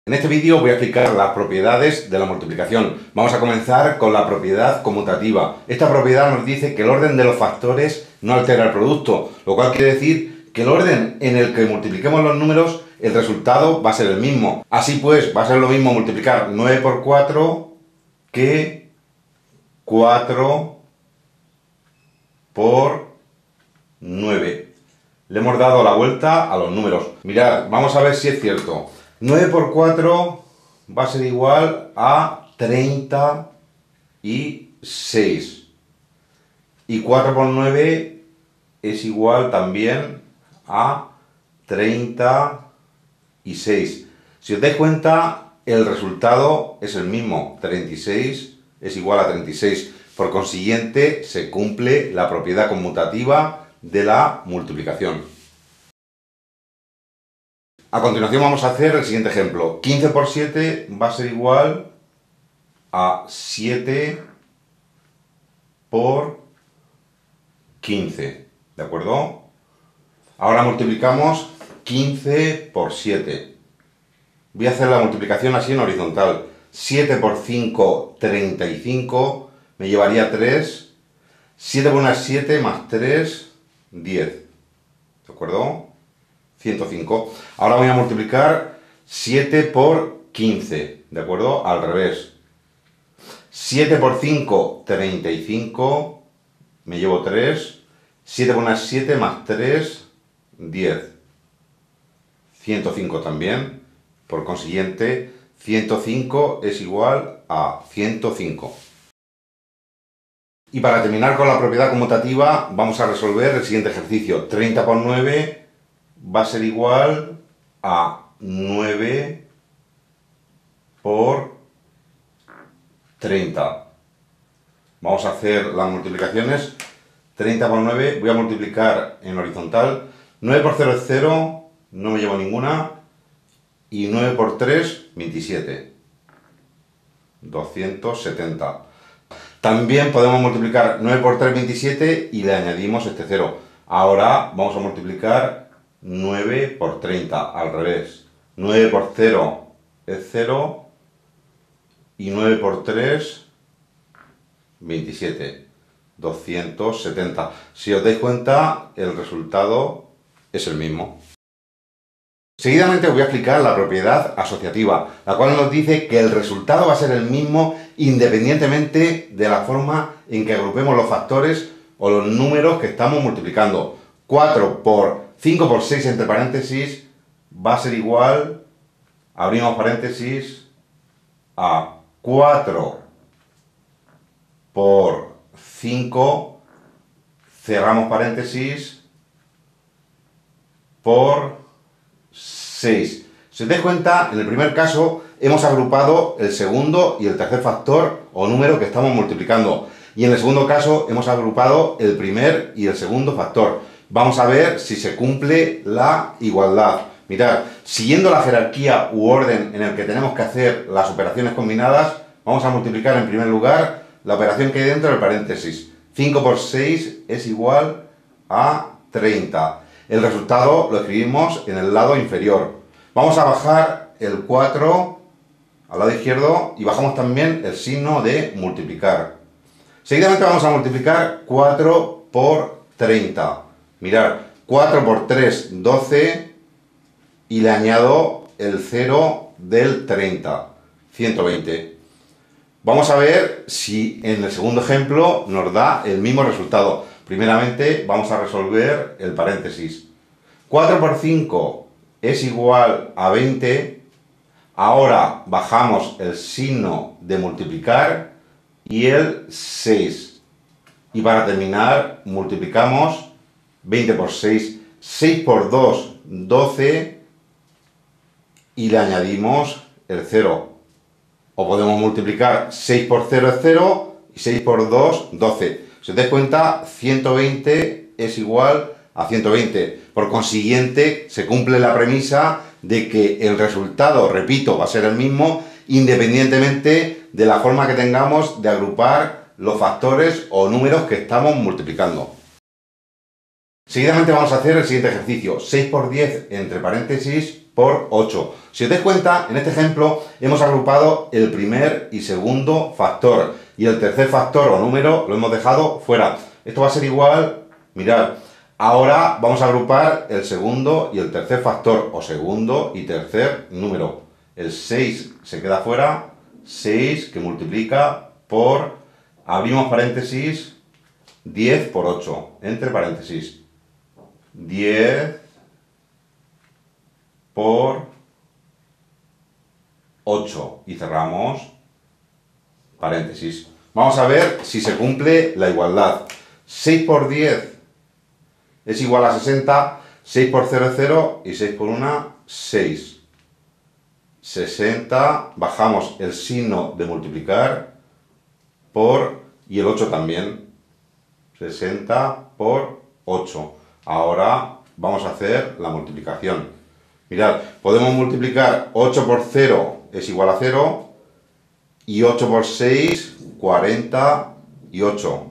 En este vídeo voy a explicar las propiedades de la multiplicación. Vamos a comenzar con la propiedad conmutativa. Esta propiedad nos dice que el orden de los factores no altera el producto, lo cual quiere decir que el orden en el que multipliquemos los números, el resultado va a ser el mismo. Así pues, va a ser lo mismo multiplicar 9 por 4 que 4 por 9. Le hemos dado la vuelta a los números. Mirad, vamos a ver si es cierto. 9 por 4 va a ser igual a 36. Y 4 por 9 es igual también a 36. Si os dais cuenta, el resultado es el mismo. 36 es igual a 36. Por consiguiente, se cumple la propiedad conmutativa de la multiplicación. A continuación vamos a hacer el siguiente ejemplo. 15 por 7 va a ser igual a 7 por 15. ¿De acuerdo? Ahora multiplicamos 15 por 7. Voy a hacer la multiplicación así en horizontal. 7 por 5, 35. Me llevaría 3. 7 por 1 es 7 más 3, 10. ¿De acuerdo? 105. Ahora voy a multiplicar 7 por 15, ¿de acuerdo? Al revés. 7 por 5, 35, me llevo 3. 7 por 1 es 7 más 3, 10. 105 también. Por consiguiente, 105 es igual a 105. Y para terminar con la propiedad conmutativa, vamos a resolver el siguiente ejercicio. 30 por 9 va a ser igual a 9 por 30. Vamos a hacer las multiplicaciones. 30 por 9, voy a multiplicar en horizontal. 9 por 0 es 0, no me llevo ninguna. Y 9 por 3, 27. 270. También podemos multiplicar 9 por 3, 27 y le añadimos este 0. Ahora vamos a multiplicar 9 por 30, al revés. 9 por 0 es 0 y 9 por 3, 27. 270. Si os dais cuenta, el resultado es el mismo. Seguidamente os voy a explicar la propiedad asociativa, la cual nos dice que el resultado va a ser el mismo independientemente de la forma en que agrupemos los factores o los números que estamos multiplicando. 4 por 5 por 6 entre paréntesis va a ser igual, abrimos paréntesis, a 4 por 5, cerramos paréntesis, por 6. Si os dais cuenta, en el primer caso hemos agrupado el segundo y el tercer factor o número que estamos multiplicando. Y en el segundo caso hemos agrupado el primer y el segundo factor. Vamos a ver si se cumple la igualdad. Mirad, siguiendo la jerarquía u orden en el que tenemos que hacer las operaciones combinadas, vamos a multiplicar en primer lugar la operación que hay dentro del paréntesis. 5 por 6 es igual a 30. El resultado lo escribimos en el lado inferior. Vamos a bajar el 4 al lado izquierdo y bajamos también el signo de multiplicar. Seguidamente vamos a multiplicar 4 por 30. Mirad, 4 por 3, 12 y le añado el 0 del 30, 120. Vamos a ver si en el segundo ejemplo nos da el mismo resultado. Primeramente vamos a resolver el paréntesis. 4 por 5 es igual a 20. Ahora bajamos el signo de multiplicar y el 6. Y para terminar multiplicamos 20 por 6. 6 por 2, 12. Y le añadimos el 0. O podemos multiplicar 6 por 0 es 0 y 6 por 2, 12. Si os dais cuenta, 120 es igual a 120. Por consiguiente, se cumple la premisa de que el resultado, repito, va a ser el mismo independientemente de la forma que tengamos de agrupar los factores o números que estamos multiplicando. Seguidamente vamos a hacer el siguiente ejercicio. 6 por 10 entre paréntesis por 8. Si os dais cuenta, en este ejemplo hemos agrupado el primer y segundo factor y el tercer factor o número lo hemos dejado fuera. Esto va a ser igual, mirad, ahora vamos a agrupar el segundo y el tercer factor o segundo y tercer número. El 6 se queda fuera, 6 que multiplica por, abrimos paréntesis, 10 por 8, entre paréntesis, 10 por 8 y cerramos paréntesis. Vamos a ver si se cumple la igualdad. 6 por 10 es igual a 60, 6 por 0 es 0 y 6 por 1, 6. 60, bajamos el signo de multiplicar por, y el 8 también, 60 por 8. Ahora vamos a hacer la multiplicación. Mirad, podemos multiplicar 8 por 0 es igual a 0 y 8 por 6, 48,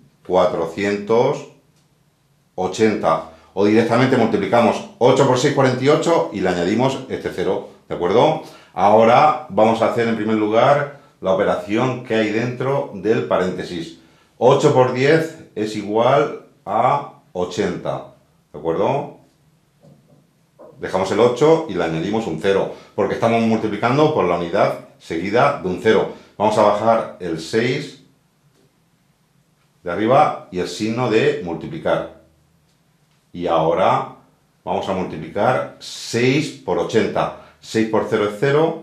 480. O directamente multiplicamos 8 por 6, 48 y le añadimos este 0, ¿de acuerdo? Ahora vamos a hacer en primer lugar la operación que hay dentro del paréntesis. 8 por 10 es igual a 80, ¿de acuerdo? Dejamos el 8 y le añadimos un 0, porque estamos multiplicando por la unidad seguida de un 0. Vamos a bajar el 6 de arriba y el signo de multiplicar. Y ahora vamos a multiplicar 6 por 80. 6 por 0 es 0.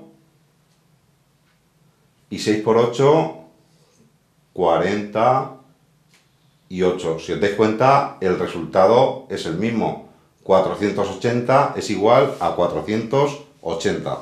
Y 6 por 8, 48. Si os dais cuenta, el resultado es el mismo. 480 es igual a 480.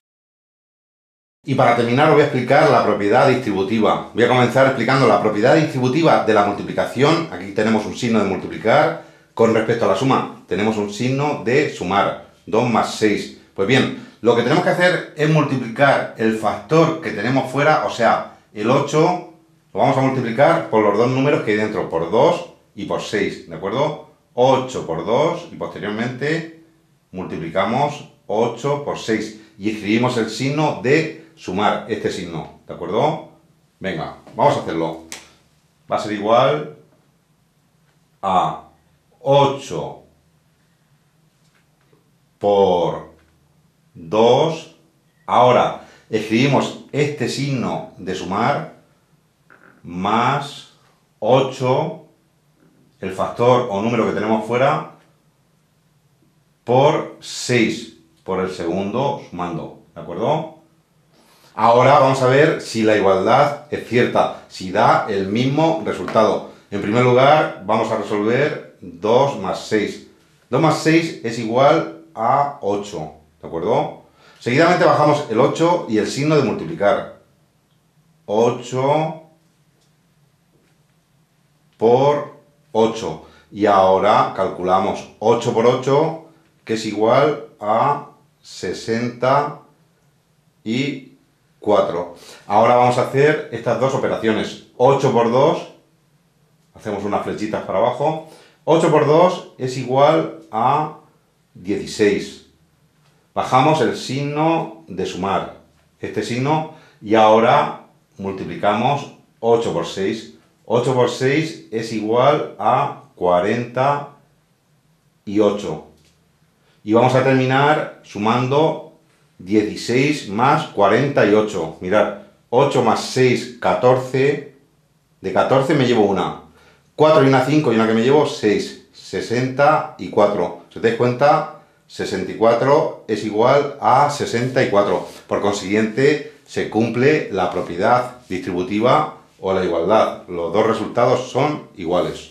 Y para terminar os voy a explicar la propiedad distributiva. Voy a comenzar explicando la propiedad distributiva de la multiplicación. Aquí tenemos un signo de multiplicar. Con respecto a la suma, tenemos un signo de sumar. 2 más 6. Pues bien, lo que tenemos que hacer es multiplicar el factor que tenemos fuera, o sea, el 8, lo vamos a multiplicar por los dos números que hay dentro, por 2 y por 6, ¿de acuerdo? 8 por 2 y posteriormente multiplicamos 8 por 6 y escribimos el signo de sumar, este signo, ¿de acuerdo? Venga, vamos a hacerlo. Va a ser igual a 8 por 2. Ahora escribimos este signo de sumar más 8, el factor o número que tenemos fuera, por 6, por el segundo sumando, ¿de acuerdo? Ahora vamos a ver si la igualdad es cierta, si da el mismo resultado. En primer lugar, vamos a resolver 2 más 6. 2 más 6 es igual a 8, ¿de acuerdo? Seguidamente bajamos el 8 y el signo de multiplicar. 8 por 8. Y ahora calculamos 8 por 8, que es igual a 64. Ahora vamos a hacer estas dos operaciones. 8 por 2, hacemos unas flechitas para abajo. 8 por 2 es igual a 16. Bajamos el signo de sumar, este signo, y ahora multiplicamos 8 por 6. 8 por 6 es igual a 48. Y vamos a terminar sumando 16 más 48. Mirad, 8 más 6, 14. De 14 me llevo una. 4 y una 5 y una que me llevo 6. 64. Si os dais cuenta, 64 es igual a 64. Por consiguiente, se cumple la propiedad distributiva o la igualdad. Los dos resultados son iguales.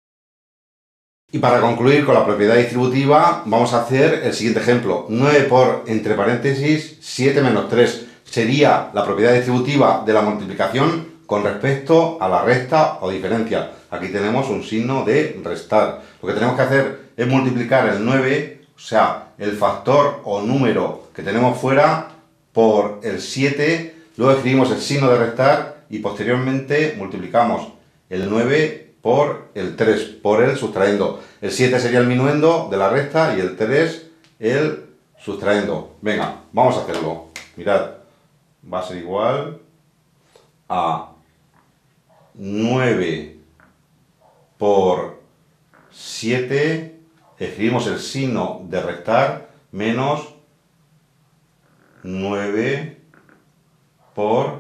Y para concluir con la propiedad distributiva, vamos a hacer el siguiente ejemplo. 9 por, entre paréntesis, 7 menos 3. Sería la propiedad distributiva de la multiplicación con respecto a la resta o diferencia. Aquí tenemos un signo de restar. Lo que tenemos que hacer es multiplicar el 9, o sea, el factor o número que tenemos fuera, por el 7. Luego escribimos el signo de restar y posteriormente multiplicamos el 9 por el 3, por el sustrayendo. El 7 sería el minuendo de la resta y el 3 el sustrayendo. Venga, vamos a hacerlo. Mirad, va a ser igual a 9 por 7, escribimos el signo de restar, menos 9 por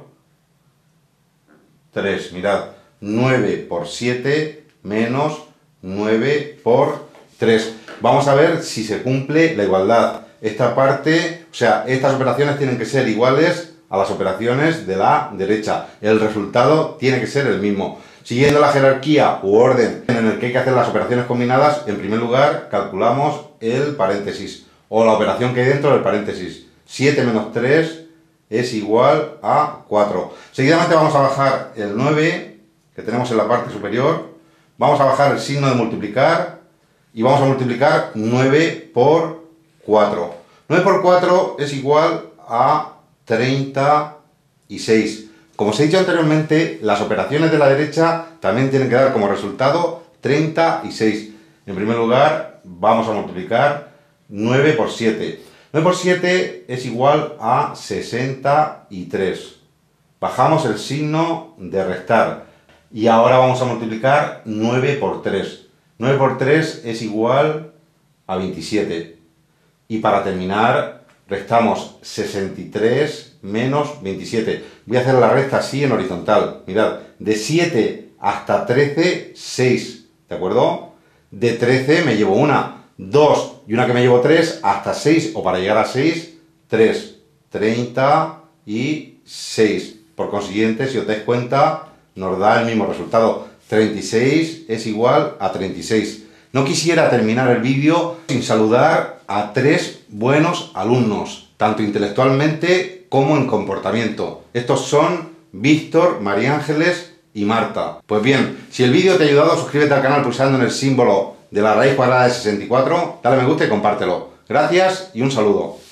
3. Mirad, 9 por 7 menos 9 por 3. Vamos a ver si se cumple la igualdad. Esta parte, o sea, estas operaciones tienen que ser iguales a las operaciones de la derecha. El resultado tiene que ser el mismo. Siguiendo la jerarquía u orden en el que hay que hacer las operaciones combinadas, en primer lugar calculamos el paréntesis o la operación que hay dentro del paréntesis. 7 menos 3 es igual a 4. Seguidamente vamos a bajar el 9 que tenemos en la parte superior. Vamos a bajar el signo de multiplicar y vamos a multiplicar 9 por 4. 9 por 4 es igual a 36. Como os he dicho anteriormente, las operaciones de la derecha también tienen que dar como resultado 36. En primer lugar, vamos a multiplicar 9 por 7. 9 por 7 es igual a 63. Bajamos el signo de restar. Y ahora vamos a multiplicar 9 por 3. 9 por 3 es igual a 27. Y para terminar, restamos 63 menos 27. Voy a hacer la resta así en horizontal. Mirad, de 7 hasta 13, 6. ¿De acuerdo? De 13 me llevo una, 2 y una que me llevo 3, hasta 6, o para llegar a 6, 3. 36. Por consiguiente, si os dais cuenta, nos da el mismo resultado. 36 es igual a 36. No quisiera terminar el vídeo sin saludar a 3 buenos alumnos, tanto intelectualmente como en comportamiento. Estos son Víctor, María Ángeles y Marta. Pues bien, si el vídeo te ha ayudado, suscríbete al canal pulsando en el símbolo de la raíz cuadrada de 64, dale me gusta y compártelo. Gracias y un saludo.